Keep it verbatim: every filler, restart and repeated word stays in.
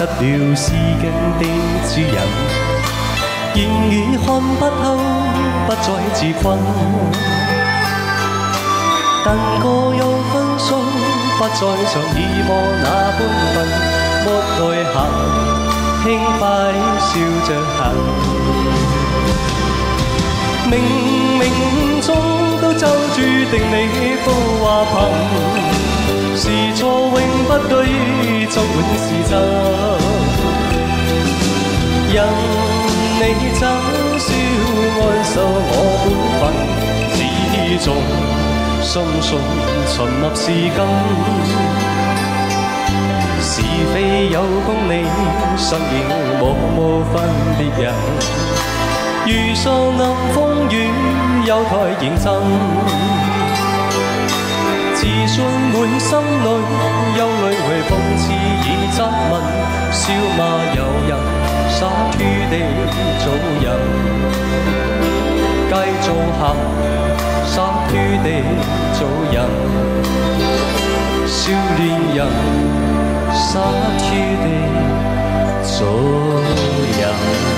了詩經的主人，言語看不透，不再自困。但個有分數，不再像以往那般笨，沒內涵，輕快笑着行。冥冥中都就注定你福或貧，是錯永不對，縱滿是真。任你嘲笑愛受我本分，始終深信沉默是根。是非有功利，身影無無分別人。遇上能風雨，有台認真。自信滿心裏，憂慮為諷刺而質問。笑罵由人，灑脱地做人。繼續行，灑脱地做人。少年人，灑脱地做人。